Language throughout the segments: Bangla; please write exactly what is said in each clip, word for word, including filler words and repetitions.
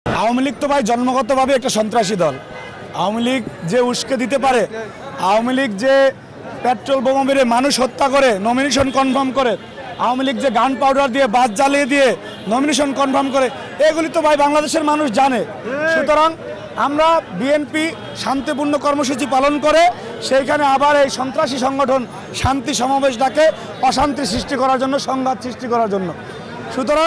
আওয়ামী লীগ তো ভাই জন্মগতভাবে একটা সন্ত্রাসী দল। আওয়ামী লীগ যে উস্কে দিতে পারে, আওয়ামী লীগ যে পেট্রোল বোমা মেরে মানুষ হত্যা করে নমিনেশন কনফার্ম করে, আওয়ামী লীগ যে গান পাউডার দিয়ে বাস জ্বালিয়ে দিয়ে নমিনেশন কনফার্ম করে, এগুলি তো ভাই বাংলাদেশের মানুষ জানে। সুতরাং আমরা বিএনপি শান্তিপূর্ণ কর্মসূচি পালন করে সেইখানে আবার এই সন্ত্রাসী সংগঠন শান্তি সমাবেশ ডাকে অশান্তি সৃষ্টি করার জন্য, সংঘাত সৃষ্টি করার জন্য। সুতরাং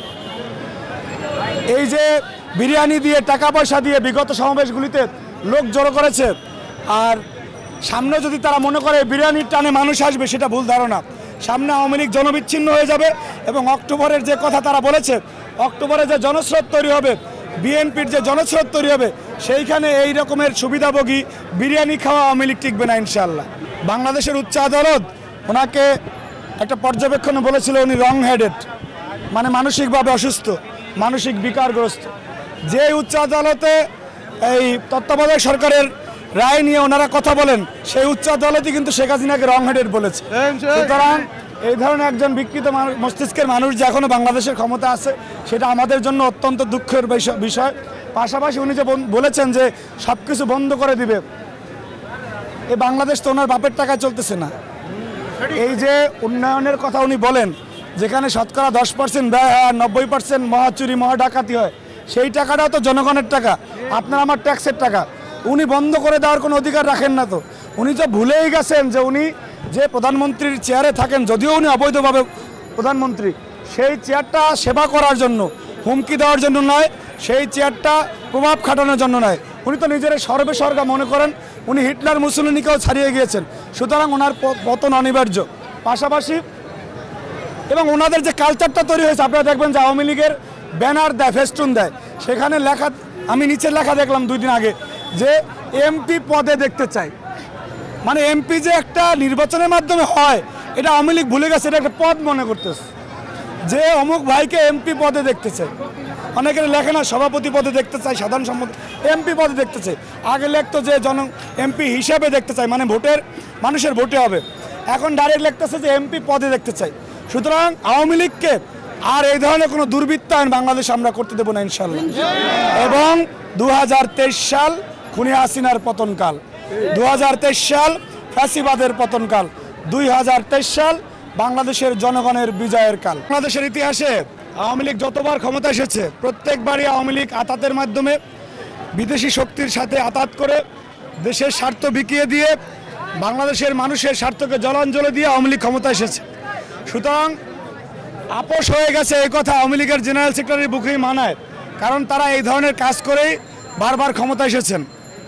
এই যে বিরিয়ানি দিয়ে টাকা পয়সা দিয়ে বিগত সমাবেশগুলিতে লোক জড়ো করেছে, আর সামনে যদি তারা মনে করে বিরিয়ানির টানে মানুষ আসবে, সেটা ভুল ধারণা। সামনে আওয়ামী লীগ জনবিচ্ছিন্ন হয়ে যাবে এবং অক্টোবরের যে কথা তারা বলেছে, অক্টোবরে যে জনস্রোত তৈরি হবে, বিএনপির যে জনস্রোত তৈরি হবে, সেইখানে এই রকমের সুবিধাভোগী বিরিয়ানি খাওয়া আওয়ামী লীগ টিকবে না ইনশাআল্লাহ। বাংলাদেশের উচ্চ আদালত ওনাকে একটা পর্যবেক্ষণে বলেছিল উনি রং হেডেড, মানে মানসিকভাবে অসুস্থ, মানসিক বিকারগ্রস্ত। যে উচ্চ আদালতে এই তত্ত্বাবধায়ক সরকারের রায় নিয়ে ওনারা কথা বলেন, সেই উচ্চ আদালতই কিন্তু শেখ হাসিনাকে রং হেডেড বলেছে। সুতরাং এই ধরনের একজন বিকৃত মস্তিষ্কের মানুষ যে এখনও বাংলাদেশের ক্ষমতা আছে, সেটা আমাদের জন্য অত্যন্ত দুঃখের বিষয়। পাশাপাশি উনি যে বলেছেন যে সব কিছু বন্ধ করে দিবে, এই বাংলাদেশ তো ওনার বাপের টাকায় চলতেছে না। এই যে উন্নয়নের কথা উনি বলেন, যেখানে শতকরা দশ পার্সেন্ট ব্যয় হয় আর নব্বই পার্সেন্ট মহাচুরি মহা ডাকাতি হয়, সেই টাকাটাও তো জনগণের টাকা, আপনার আমার ট্যাক্সের টাকা। উনি বন্ধ করে দেওয়ার কোনো অধিকার রাখেন না। তো উনি তো ভুলেই গেছেন যে উনি যে প্রধানমন্ত্রীর চেয়ারে থাকেন, যদিও উনি অবৈধভাবে প্রধানমন্ত্রী, সেই চেয়ারটা সেবা করার জন্য, হুমকি দেওয়ার জন্য নয়, সেই চেয়ারটা প্রভাব খাটানোর জন্য নয়। উনি তো নিজের সর্বেসর্গা মনে করেন, উনি হিটলার মুসলিনিকেও ছাড়িয়ে গিয়েছেন। সুতরাং ওনার পতন অনিবার্য। পাশাপাশি এবং ওনাদের যে কালচারটা তৈরি হয়েছে, আপনারা দেখবেন যে আওয়ামী লীগের ব্যানার দেয়, ফেস্টুন দেয়, সেখানে লেখা, আমি নিচের লেখা দেখলাম দুই দিন আগে, যে এমপি পদে দেখতে চাই। মানে এমপি যে একটা নির্বাচনের মাধ্যমে হয়, এটা আওয়ামী লীগ ভুলে গেছে, এটা একটা পদ মনে করতেছে, যে অমুক ভাইকে এমপি পদে দেখতে চাই। অনেকের লেখে না সভাপতি পদে দেখতে চাই, সাধারণ সম্পাদক, এমপি পদে দেখতে চাই। আগে লিখতো যে জন এমপি হিসাবে দেখতে চাই, মানে ভোটের মানুষের ভোটে হবে। এখন ডাইরেক্ট লিখতেছে যে এমপি পদে দেখতে চাই। সুতরাং আওয়ামী লীগকে আর এই ধরনের কোনো দুর্বৃত্তায়ন বাংলাদেশ আমরা করতে দেবো না ইনশাল্লাহ। এবং দু হাজার তেইশ সাল খুনি হাসিনার পতনকাল, দু হাজার তেইশ সাল ফ্যাসিবাদের পতনকাল, দুই হাজার তেইশ সাল বাংলাদেশের জনগণের বিজয়ের কাল। বাংলাদেশের ইতিহাসে আওয়ামী লীগ যতবার ক্ষমতা এসেছে, প্রত্যেকবারই আওয়ামী লীগ আতাতের মাধ্যমে বিদেশি শক্তির সাথে আতাত করে দেশের স্বার্থ বিকিয়ে দিয়ে বাংলাদেশের মানুষের স্বার্থকে জলাঞ্জলি দিয়ে আওয়ামী লীগ ক্ষমতা এসেছে। সুতরাং আপোষ হয়ে গেছে, এই কথা আওয়ামী লীগের জেনারেল সেক্রেটারি বুকেই মানায়, কারণ তারা এই ধরনের কাজ করেই বারবার ক্ষমতা এসেছেন।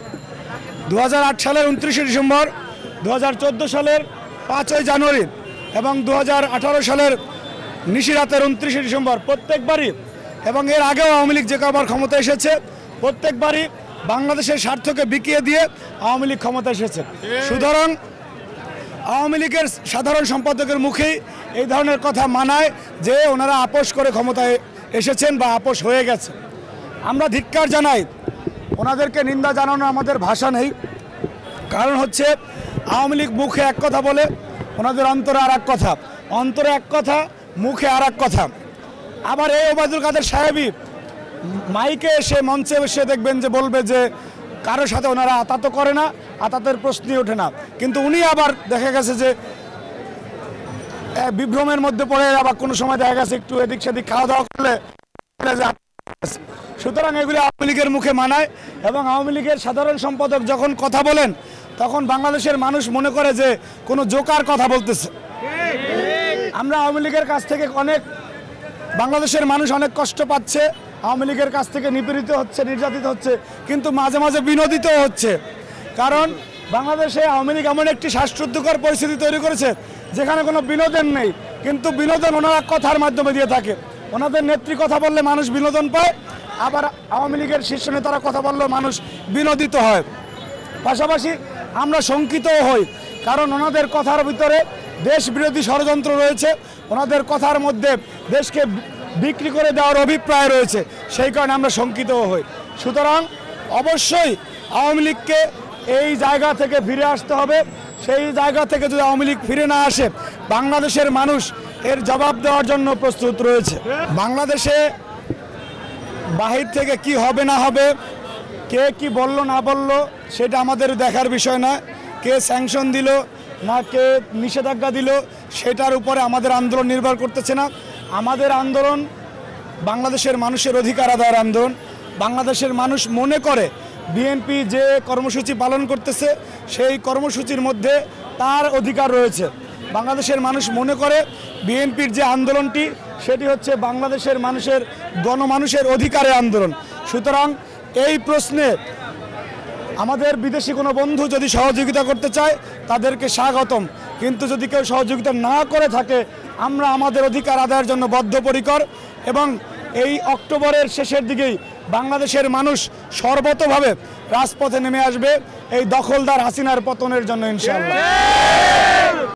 দু হাজার আট সালের উনত্রিশে ডিসেম্বর, দু হাজার চোদ্দো সালের পাঁচই জানুয়ারি এবং দু হাজার আঠারো সালের নিশিরাতের উনত্রিশে ডিসেম্বর, প্রত্যেকবারই এবং এর আগেও আওয়ামী লীগ যে কবার ক্ষমতা এসেছে, প্রত্যেকবারই বাংলাদেশের স্বার্থকে বিকিয়ে দিয়ে আওয়ামী লীগ ক্ষমতা এসেছে। সুতরাং আওয়ামী লীগের সাধারণ সম্পাদকের মুখেই এই ধরনের কথা মানায় যে ওনারা আপোষ করে ক্ষমতায় এসেছেন বা আপোষ হয়ে গেছে। আমরা ধিক্কার জানাই, ওনাদেরকে নিন্দা জানানো আমাদের ভাষা নেই। কারণ হচ্ছে আওয়ামী লীগ মুখে এক কথা বলে, ওনাদের অন্তরে আর এক কথা, অন্তরে এক কথা, মুখে আর এক কথা। আবার এই ওবায়দুল কাদের সাহেবই মাইকে এসে মঞ্চে এসে দেখবেন যে বলবে যে কারোর সাথে ওনারা আতাত করে না, আতাতের প্রশ্নই ওঠে না। কিন্তু উনি আবার দেখা গেছে যে বিভ্রমের মধ্যে পড়ে আবার কোনো সময় দেখা গেছে একটু এদিক সেদিক খাওয়া দাওয়া করলে। সুতরাং এগুলি আওয়ামী লীগের মুখে মানায়। এবং আওয়ামী লীগের সাধারণ সম্পাদক যখন কথা বলেন, তখন বাংলাদেশের মানুষ মনে করে যে কোনো জোকার কথা বলতেছে। আমরা আওয়ামী লীগের কাছ থেকে অনেক, বাংলাদেশের মানুষ অনেক কষ্ট পাচ্ছে, আওয়ামী লীগের কাছ থেকে নিপীড়িত হচ্ছে, নির্যাতিত হচ্ছে, কিন্তু মাঝে মাঝে বিনোদিত হচ্ছে। কারণ বাংলাদেশে আওয়ামী লীগ এমন একটি শ্বাসরুদ্ধকর পরিস্থিতি তৈরি করেছে যেখানে কোনো বিনোদন নেই, কিন্তু বিনোদন ওনারা কথার মাধ্যমে দিয়ে থাকে। ওনাদের নেত্রী কথা বললে মানুষ বিনোদন পায়, আবার আওয়ামী লীগের শীর্ষ নেতারা কথা বললেও মানুষ বিনোদিত হয়। পাশাপাশি আমরা শঙ্কিতও হই, কারণ ওনাদের কথার ভিতরে দেশ বিরোধী ষড়যন্ত্র রয়েছে, ওনাদের কথার মধ্যে দেশকে বিক্রি করে দেওয়ার অভিপ্রায় রয়েছে, সেই কারণে আমরা শঙ্কিতও হই। সুতরাং অবশ্যই আওয়ামী লীগকে এই জায়গা থেকে ফিরে আসতে হবে। সেই জায়গা থেকে যদি আওয়ামী লীগ ফিরে না আসে, বাংলাদেশের মানুষ এর জবাব দেওয়ার জন্য প্রস্তুত রয়েছে। বাংলাদেশে বাহির থেকে কি হবে না হবে, কে কি বলল না বলল সেটা আমাদের দেখার বিষয় না, কে স্যাংশন দিল না কে নিষেধাজ্ঞা দিল সেটার উপরে আমাদের আন্দোলন নির্ভর করতেছে না। আমাদের আন্দোলন বাংলাদেশের মানুষের অধিকার আদায়ের আন্দোলন। বাংলাদেশের মানুষ মনে করে বিএনপি যে কর্মসূচি পালন করতেছে সেই কর্মসূচির মধ্যে তার অধিকার রয়েছে। বাংলাদেশের মানুষ মনে করে বিএনপির যে আন্দোলনটি সেটি হচ্ছে বাংলাদেশের মানুষের গণমানুষের অধিকারের আন্দোলন। সুতরাং এই প্রশ্নে আমাদের বিদেশি কোনো বন্ধু যদি সহযোগিতা করতে চায় তাদেরকে স্বাগতম, কিন্তু যদি কেউ সহযোগিতা না করে থাকে আমরা আমাদের অধিকার আদায়ের জন্য বদ্ধপরিকর এবং এই অক্টোবরের শেষের দিকেই বাংলাদেশের মানুষ সর্বতোভাবে রাজপথে নেমে আসবে এই দখলদার হাসিনার পতনের জন্য ইনশাআল্লাহ।